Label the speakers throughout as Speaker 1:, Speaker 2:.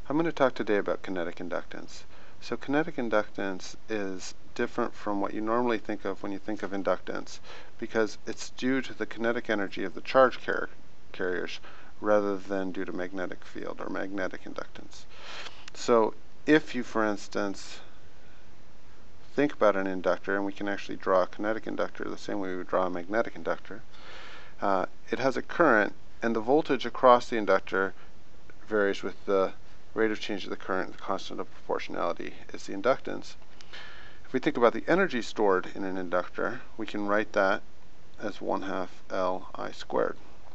Speaker 1: I'm going to talk today about kinetic inductance. So kinetic inductance is different from what you normally think of when you think of inductance because it's due to the kinetic energy of the charge carriers rather than due to magnetic field or magnetic inductance. So if you, for instance, think about an inductor, and we can actually draw a kinetic inductor the same way we would draw a magnetic inductor, it has a current, and the voltage across the inductor varies with the rate of change of the current. The constant of proportionality is the inductance. If we think about the energy stored in an inductor, we can write that as 1/2 Li squared.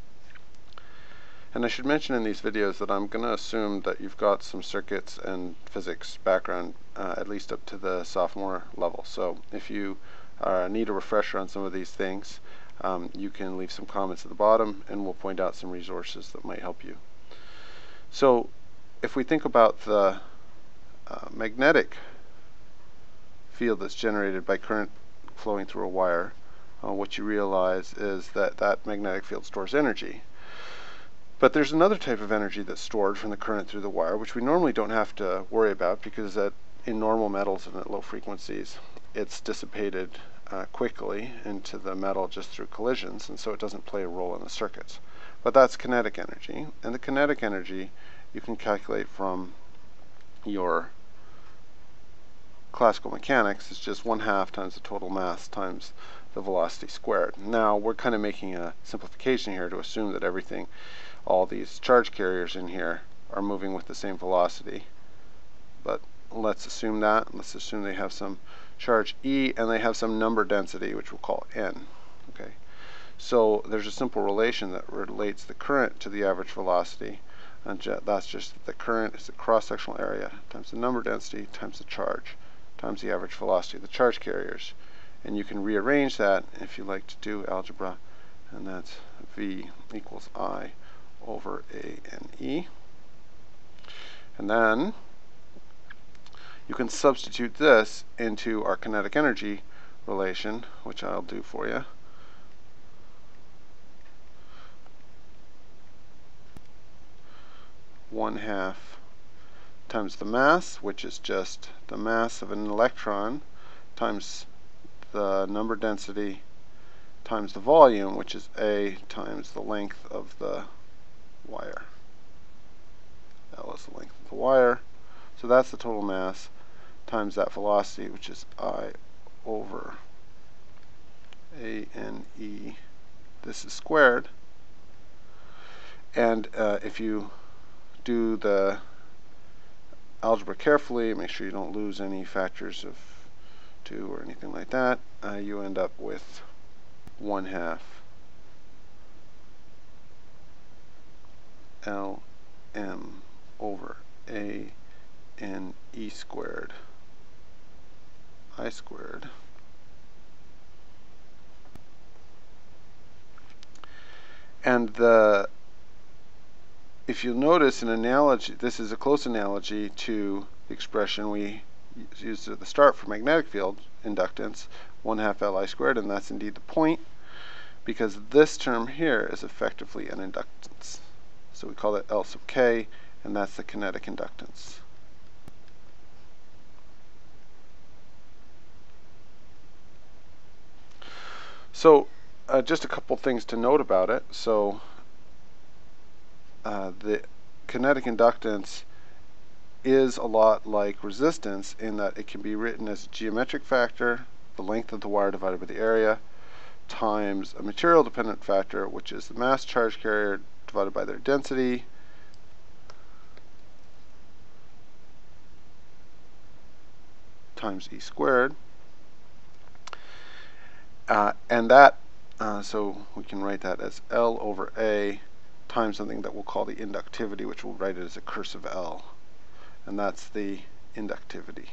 Speaker 1: And I should mention in these videos that I'm going to assume that you've got some circuits and physics background, at least up to the sophomore level. So if you need a refresher on some of these things, you can leave some comments at the bottom and we'll point out some resources that might help you. So if we think about the magnetic field that's generated by current flowing through a wire, what you realize is that that magnetic field stores energy. But there's another type of energy that's stored from the current through the wire, which we normally don't have to worry about because in normal metals and at low frequencies, it's dissipated quickly into the metal just through collisions, and so it doesn't play a role in the circuits. But that's kinetic energy, and the kinetic energy you can calculate from your classical mechanics. It's just 1/2 times the total mass times the velocity squared. Now we're kind of making a simplification here to assume that all these charge carriers in here are moving with the same velocity. But let's assume that. Let's assume they have some charge E and they have some number density, which we'll call N. Okay. So there's a simple relation that relates the current to the average velocity. And that's just that the current is the cross-sectional area times the number density times the charge times the average velocity of the charge carriers. And you can rearrange that if you like to do algebra, and that's V equals I over A N E. And then you can substitute this into our kinetic energy relation, which I'll do for you. One-half times the mass, which is just the mass of an electron, times the number density times the volume, which is A, times the length of the wire. L is the length of the wire. So that's the total mass times that velocity, which is I over A N E. This is squared. And if you do the algebra carefully, make sure you don't lose any factors of 2 or anything like that, you end up with 1/2 Lm over A N E squared I squared. And if you'll notice an analogy, this is a close analogy to the expression we used at the start for magnetic field inductance, 1/2 Li squared, and that's indeed the point, because this term here is effectively an inductance. So we call it L sub k, and that's the kinetic inductance. So just a couple things to note about it. So the kinetic inductance is a lot like resistance in that it can be written as a geometric factor, the length of the wire divided by the area, times a material dependent factor, which is the mass charge carrier divided by their density, times E squared. And that, so we can write that as L over A times something that we'll call the inductivity, which we'll write it as a cursive L. And that's the inductivity.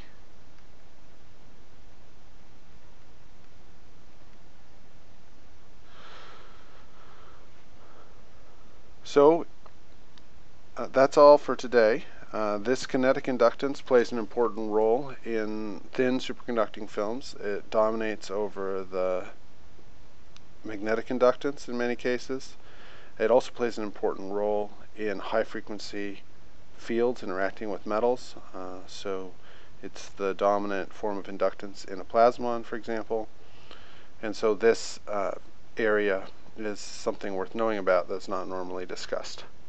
Speaker 1: So that's all for today. This kinetic inductance plays an important role in thin superconducting films. It dominates over the magnetic inductance in many cases. It also plays an important role in high frequency fields interacting with metals. So it's the dominant form of inductance in a plasmon, for example. And so this area is something worth knowing about that's not normally discussed.